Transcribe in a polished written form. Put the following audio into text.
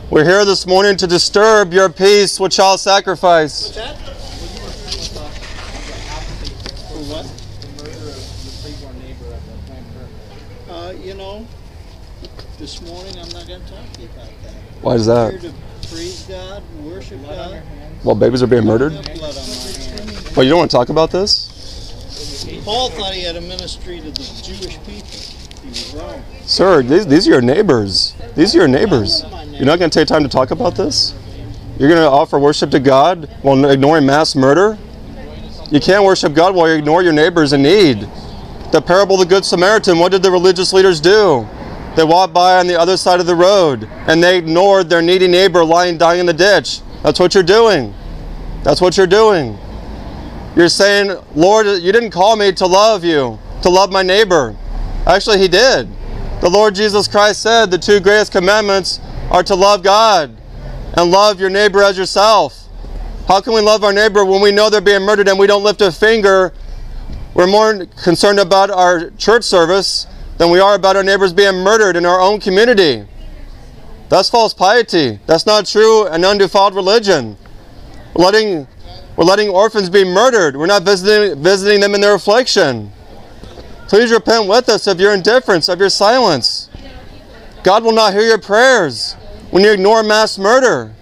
We're here this morning to disturb your peace with child sacrifice. What's that? For what? The murder of the Cleveland neighbor at the Planned Parenthood. This morning I'm not going to talk to you about that. Why is I'm that? here to praise God, worship God. Well, babies are being murdered? I have blood on my hands. Well, you don't want to talk about this? Paul thought he had a ministry to the Jewish people. He was wrong. Sir, these are your neighbors. These are your neighbors. You're not going to take time to talk about this? You're going to offer worship to God while ignoring mass murder? You can't worship God while you ignore your neighbors in need. The parable of the Good Samaritan, what did the religious leaders do? They walked by on the other side of the road and they ignored their needy neighbor lying dying in the ditch. That's what you're doing. That's what you're doing. You're saying, Lord, you didn't call me to love you, to love my neighbor. Actually, he did. The Lord Jesus Christ said the two greatest commandments are to love God and love your neighbor as yourself. How can we love our neighbor when we know they're being murdered and we don't lift a finger? We're more concerned about our church service than we are about our neighbors being murdered in our own community. That's false piety. That's not true and undefiled religion. We're letting orphans be murdered. We're not visiting them in their affliction. Please repent with us of your indifference, of your silence. God will not hear your prayers when you ignore mass murder.